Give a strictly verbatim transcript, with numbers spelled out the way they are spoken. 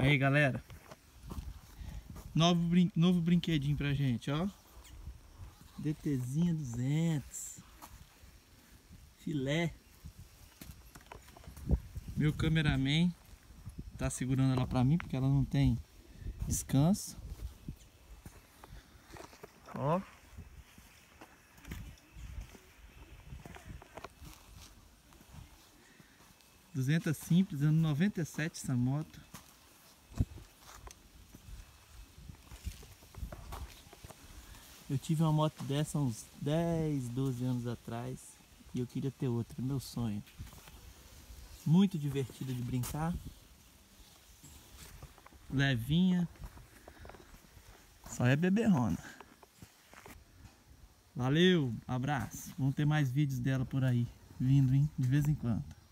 Aí, galera, novo, brin novo brinquedinho pra gente, ó. DTzinha duzentos, filé. Meu cameraman tá segurando ela pra mim porque ela não tem descanso. Ó. duzentos simples, ano noventa e sete essa moto. Eu tive uma moto dessa uns dez, doze anos atrás e eu queria ter outra, meu sonho. Muito divertida de brincar, levinha, só é beberrona. Valeu, abraço. Vamos ter mais vídeos dela por aí, vindo, hein, de vez em quando.